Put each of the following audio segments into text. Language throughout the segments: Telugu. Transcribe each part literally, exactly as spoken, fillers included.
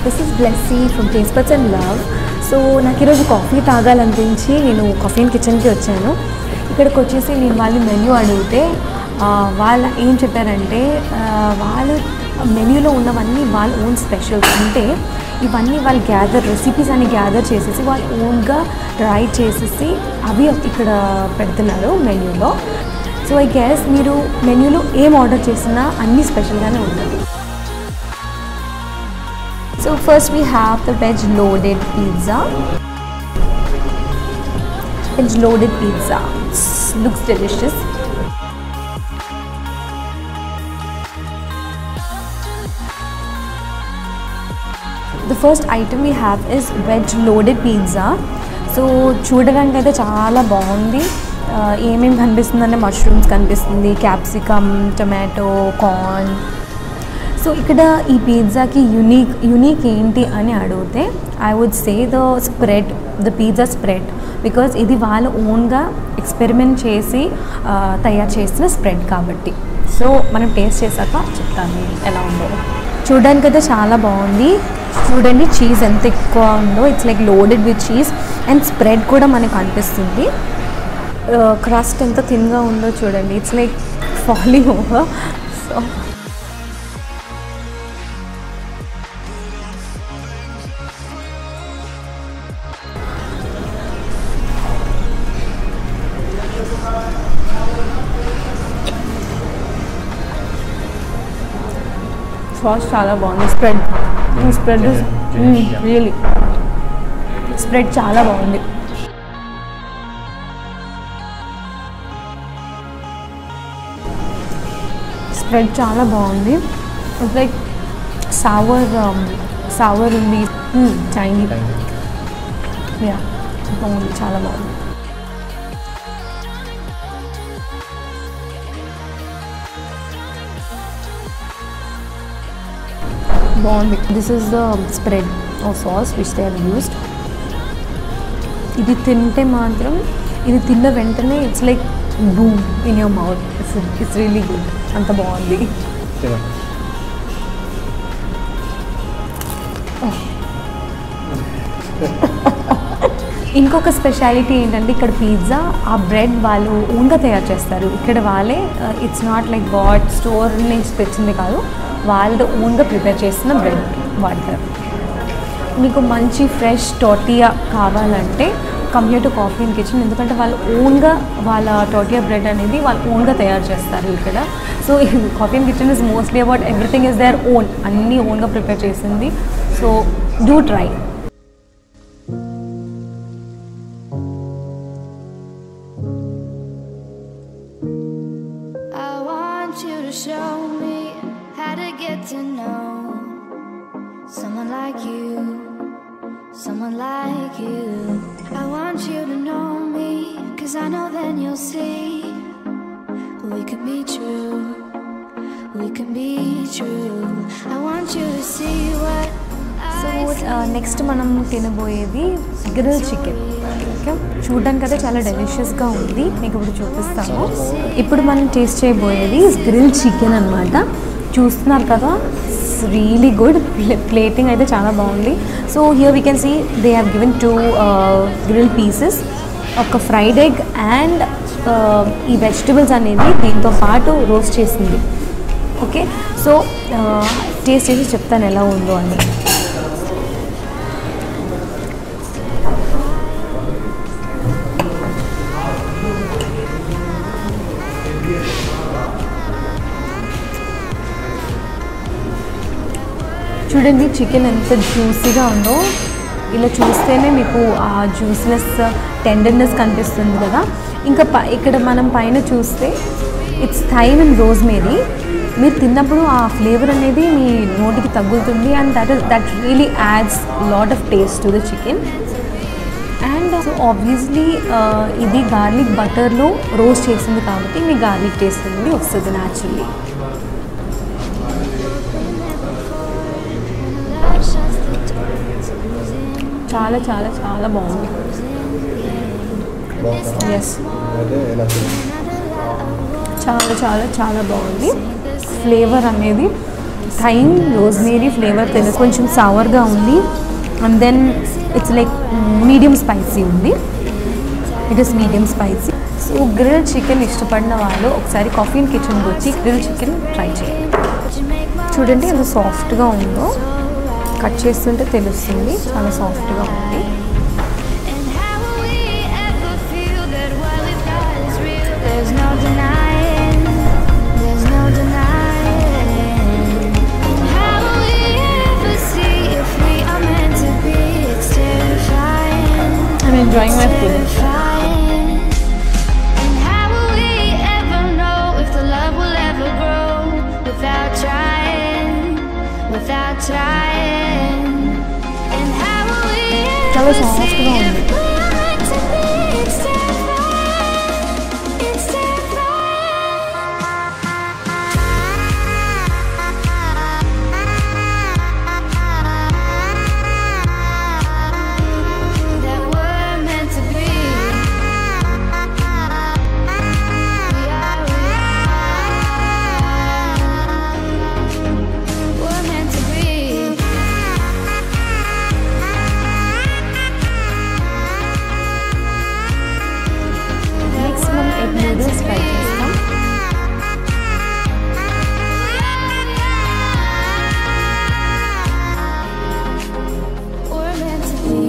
This is Blessy from taste buds and love. So నాకు ఈరోజు కాఫీ తాగాలనిపించి నేను కాఫీ అండ్ కిచెన్కి వచ్చాను. ఇక్కడికి వచ్చేసి నేను వాళ్ళు మెన్యూ అడిగితే వాళ్ళు ఏం చెప్పారంటే వాళ్ళు మెన్యూలో ఉన్నవన్నీ వాళ్ళ ఓన్ స్పెషల్స్, అంటే ఇవన్నీ వాళ్ళు గ్యాదర్ రెసిపీస్ అని గ్యాదర్ చేసేసి వాళ్ళు ఓన్గా ట్రై చేసేసి అవి ఇక్కడ పెడుతున్నారు మెన్యూలో. సో ఐ గెస్ మీరు మెన్యూలో ఏం ఆర్డర్ చేసినా అన్నీ స్పెషల్గానే ఉంటుంది. So first we have the veg loaded pizza. Veg loaded pizza. It looks delicious. The first item we have is veg loaded pizza. So చూడడానికి అయితే చాలా బాగుంది. ఏమేమి కనిపిస్తుందంటే మష్రూమ్స్ కనిపిస్తుంది, క్యాప్సికమ్, టొమాటో, కార్న్. సో ఇక్కడ ఈ పిజ్జాకి యూనిక్ యూనిక్ ఏంటి అని అడిగితే I would say the spread, the pizza spread, because ఇది వాళ్ళు ఓన్గా ఎక్స్పెరిమెంట్ చేసి తయారు చేసిన స్ప్రెడ్ కాబట్టి. సో మనం టేస్ట్ చేశాక చెప్తాను ఎలా ఉందో. చూడడానికి అయితే చాలా బాగుంది. చూడండి చీజ్ ఎంత ఎక్కువ ఉందో, it's like loaded with cheese and spread కూడా మనకు అనిపిస్తుంది. క్రస్ట్ ఎంత థిన్గా ఉందో చూడండి, it's like falling over. So sauce చాలా బాగుంది. స్ప్రెడ్ స్ప్రెడ్ రియలీ స్ప్రెడ్ చాలా బాగుంది. స్ప్రెడ్ చాలా బాగుంది. ఇట్స్ లైక్ సావర్ సావర్ ఉంది, చైనీ. యా బాగుంది, చాలా బాగుంది. బాగుంది. This is the spread of sauce which they have used. ఇది తింటే మాత్రం, ఇది తిన్న వెంటనే it's like boom in your mouth. It's it's really good, అంత బాగుంది. ఇంకొక స్పెషాలిటీ ఏంటంటే ఇక్కడ పిజ్జా ఆ బ్రెడ్ వాళ్ళు ఓన్గా తయారు చేస్తారు. ఇక్కడ వాళ్ళే, it's not like bought store నుంచి తెచ్చింది కాదు, వాళ్ళు ఓన్గా ప్రిపేర్ చేసిన బ్రెడ్ వాడతారు. మీకు మంచి ఫ్రెష్ టోర్టియా కావాలంటే come here to coffee and kitchen, ఎందుకంటే వాళ్ళు ఓన్గా వాళ్ళ టోర్టియా బ్రెడ్ అనేది వాళ్ళు ఓన్గా తయారు చేస్తారు ఇక్కడ. So coffee and kitchen is mostly about everything is there own, అన్నీ ఓన్గా ప్రిపేర్ చేసింది. So do try. To know someone like you, someone like you. I want you to know me, cause I know then you'll see we can be true, we can be true. I want you to see what. So next మనం తినబోయేది గ్రిల్ చికెన్. ఓకే, చూడడానికి అయితే చాలా డెలిషియస్గా ఉంది, మీకు ఇప్పుడు చూపిస్తాము. ఇప్పుడు మనం టేస్ట్ చేయబోయేది గ్రిల్ చికెన్ అన్నమాట. చూస్తున్నారు కదా, రియలీ గుడ్. ప్లేటింగ్ అయితే చాలా బాగుంది. So here we can see they have given two grill pieces, ఒక ఫ్రైడ్ ఎగ్ అండ్ ఈ వెజిటబుల్స్ అనేది దీంతో పాటు రోస్ట్ చేసింది. ఓకే, సో టేస్ట్ చేసి చెప్తాను ఎలా ఉందో అని. చూడండి చికెన్ ఎంత జ్యూసీగా ఉందో, ఇలా చూస్తేనే మీకు ఆ జ్యూస్నెస్, టెండర్నెస్ కనిపిస్తుంది కదా. ఇంకా ప ఇక్కడ మనం పైన చూస్తే ఇట్స్ థైమ్ అండ్ రోజ్మేరీ. మీరు తిన్నప్పుడు ఆ ఫ్లేవర్ అనేది మీ నోటికి తగులుతుంది and that is that really adds lot of taste to the chicken. And obviously ఇది గార్లిక్ బటర్లో రోస్ట్ చేసింది కాబట్టి మీ గార్లిక్ టేస్ట్ అనేది వస్తుంది న్యాచురల్లీ. చాలా చాలా చాలా బాగుంది. ఎస్, చాలా చాలా చాలా బాగుంది. ఫ్లేవర్ అనేది థైమ్ రోజ్మేరీ ఫ్లేవర్ తెలుసు, కొంచెం సవర్గా ఉంది. And then it's like medium spicy ఉంది. It is medium spicy. So grill chicken ఇష్టపడిన వాళ్ళు ఒకసారి కాఫీ అండ్ కిచెన్కి వచ్చి గ్రిల్ చికెన్ ట్రై చేయండి. చూడండి ఎంత సాఫ్ట్గా ఉందో, కట్ చేస్తుంటే తెలుస్తుంది, చాలా సాఫ్ట్గా ఉంది. I'm enjoying my food. And how will we ever know if the love will ever grow without trying, without trying? And how will we ever see if we are meant to be? It's terrifying, it's terrifying that we're meant to be. We are, we are. We're meant to be. Next మనం ఎగ్ నూడిల్స్ ట్రై చేస్తాం. We're meant to be.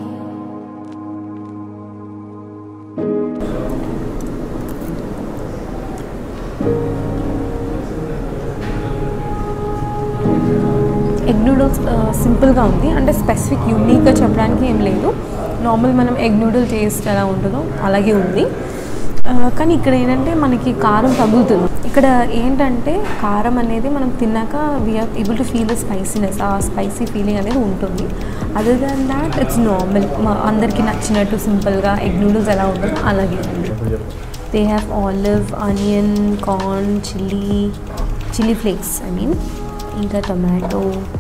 Egg noodles సింపుల్గా ఉంది, అంటే స్పెసిఫిక్ యూనిక్గా చెప్పడానికి ఏం లేదు. నార్మల్ మనం ఎగ్ నూడిల్ టేస్ట్ ఎలా ఉంటుందో అలాగే ఉంది. ఆ, కానీ ఇక్కడ ఏంటంటే మనకి కారం తగులుతుంది. ఇక్కడ ఏంటంటే కారం అనేది మనం తిన్నాక we're able to feel the spiciness, ఆ స్పైసీ ఫీలింగ్ అనేది ఉంటుంది. Other than that it's normal, అందరికీ నచ్చినట్టు సింపుల్గా ఎగ్ నూడిల్స్ ఎలా ఉంటుందో అలాగే ఉంది. They have olive, onion, corn, chilli chilli flakes I mean, ఇంకా tomato.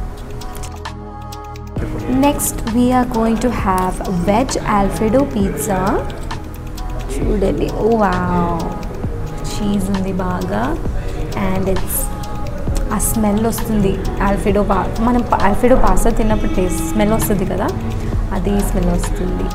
Next we're going to have veg alfredo pizza. చూడండి, ఓ వావ్, చీజ్ ఉంది బాగా, అండ్ ఇట్స్ ఆ స్మెల్ వస్తుంది. ఆల్ఫ్రెడో పా మనం ఆల్ఫ్రెడో పాస్తా తిన్నప్పుడు టేస్ట్ స్మెల్ వస్తుంది కదా, అది స్మెల్ వస్తుంది.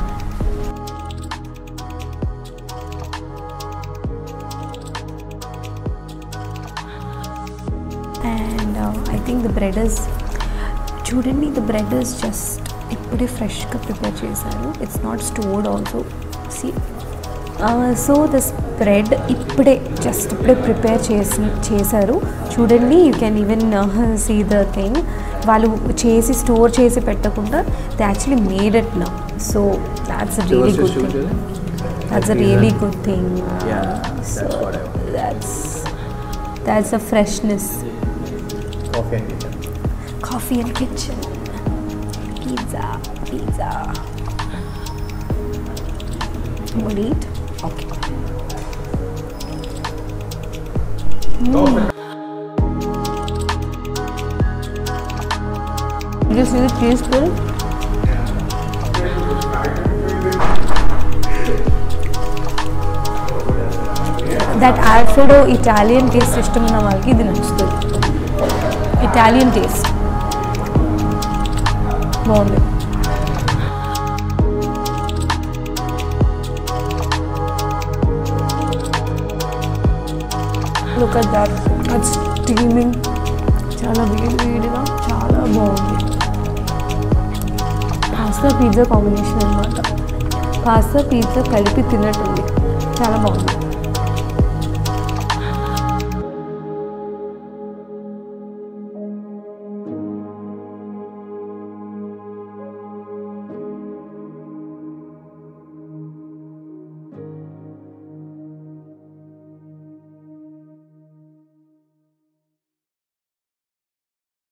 And I think the bread is, చూడండి ద బ్రెడ్ ఇస్ జస్ట్ ఇప్పుడే ఫ్రెష్గా ప్రిపేర్ చేశారు. It's not stored also. సి సో ద స్ప్రెడ్ ఇప్పుడే జస్ట్ ఇప్పుడే ప్రిపేర్ చేసి చేశారు. చూడండి, you can even see the thing. వాళ్ళు చేసి స్టోర్ చేసి పెట్టకుండా they actually made it now. So that's a really good thing. That's a really good thing. Yeah, So that's what I want. that's that's a freshness. Coffee and kitchen. Coffee and kitchen. Pizza, pizza. You want to eat? Okay. Mm. Did you see the cheese pull? That Alfredo Italian taste system na valki idi nachutadi. Italian taste. Bondi. Look at that. It's steaming. Chala veedi veediga chala bagundi. Pasta pizza combination annamata. Pasta pizza kalipi tinnattundi. Chala bagundi.